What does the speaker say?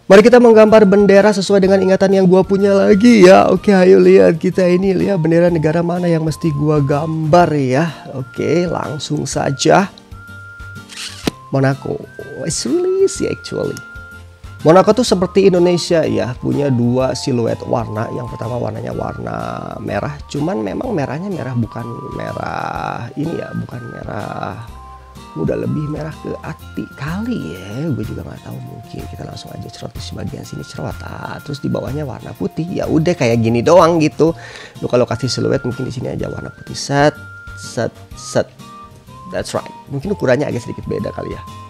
Mari kita menggambar bendera sesuai dengan ingatan yang gua punya lagi ya. Oke, ayo lihat kita ini, lihat bendera negara mana yang mesti gua gambar ya. Oke, langsung saja. Monaco. It's really easy actually. Monaco tuh seperti Indonesia ya, punya dua siluet warna. Yang pertama warnanya warna merah, cuman memang merahnya merah bukan merah ini ya, bukan merah, udah lebih merah ke hati kali ya, gue juga nggak tahu. Mungkin kita langsung aja cerot di bagian sini, cerot, terus di bawahnya warna putih. Ya udah kayak gini doang gitu. Lu kalau kasih siluet mungkin di sini aja warna putih, set set set. That's right. Mungkin ukurannya agak sedikit beda kali ya.